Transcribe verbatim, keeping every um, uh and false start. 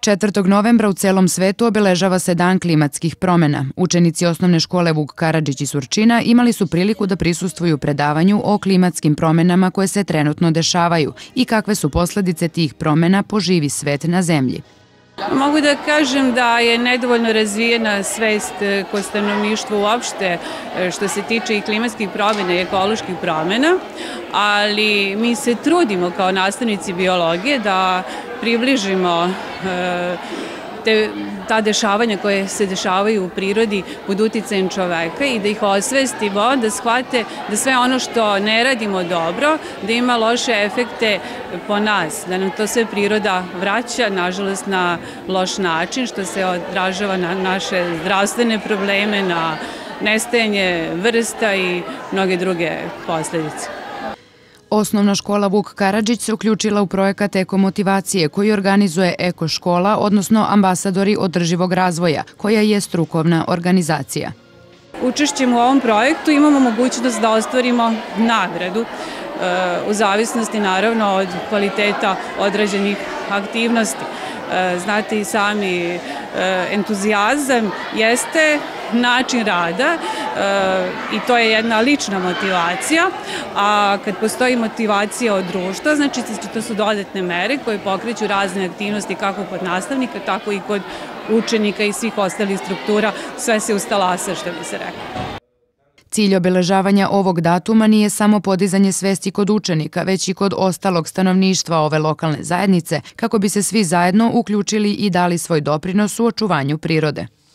četvrtog novembra u celom svetu obeležava se Dan klimatskih promena. Učenici osnovne škole Vuk Karadžić iz Surčina imali su priliku da prisustvuju predavanju o klimatskim promenama koje se trenutno dešavaju i kakve su posledice tih promena po živi svet na zemlji. Mogu da kažem da je nedovoljno razvijena svest kod stanovništva uopšte što se tiče i klimatskih promena i ekoloških promena, ali mi se trudimo kao nastavnici biologije da približimo te, ta dešavanja koje se dešavaju u prirodi pod uticajem čoveka i da ih osvestimo, da shvate da sve ono što ne radimo dobro, da ima loše efekte po nas, da nam to sve priroda vraća, nažalost na loš način, što se odražava na naše zdravstvene probleme, na nestajanje vrsta i mnoge druge posledice. Osnovna škola Vuk Karadžić se uključila u projekat Ekomotivacije koji organizuje Eko škola, odnosno ambasadori održivog razvoja, koja je strukovna organizacija. Učešćem u ovom projektu imamo mogućnost da ostvarimo nagradu u zavisnosti naravno od kvaliteta odrađenih aktivnosti. Znate i sami, entuzijazam jeste način rada i to je jedna lična motivacija, a kad postoji motivacija od društva, znači to su dodatne mere koje pokreću razne aktivnosti kako kod nastavnika, tako i kod učenika i svih ostalih struktura, sve se ustalasa, što bi se rekao. Cilj obeležavanja ovog datuma nije samo podizanje svesti kod učenika, već i kod ostalog stanovništva ove lokalne zajednice, kako bi se svi zajedno uključili i dali svoj doprinos u očuvanju prirode.